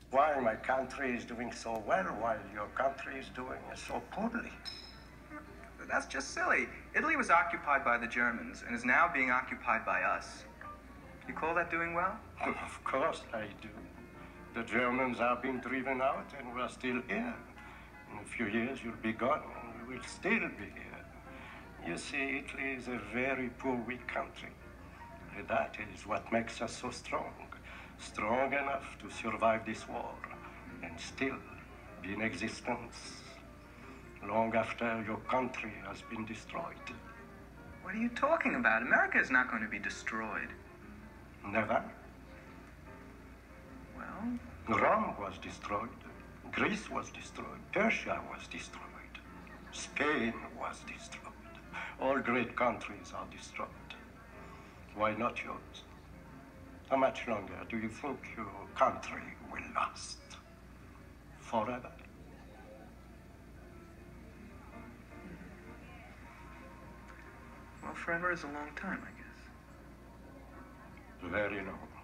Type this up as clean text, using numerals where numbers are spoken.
Why my country is doing so well while your country is doing so poorly. That's just silly. Italy was occupied by the Germans and is now being occupied by us. You call that doing well? Of course I do. The Germans are being driven out and we're still here. In a few years you'll be gone and we will still be here. You see, Italy is a very poor, weak country. And that is what makes us so strong. Strong enough to survive this war and still be in existence long after your country has been destroyed. What are you talking about? America is not going to be destroyed. Never. Well, Rome was destroyed. Greece was destroyed. Persia was destroyed. Spain was destroyed. All great countries are destroyed. Why not yours? How much longer do you think your country will last? Forever? well, forever is a long time, I guess. Very long.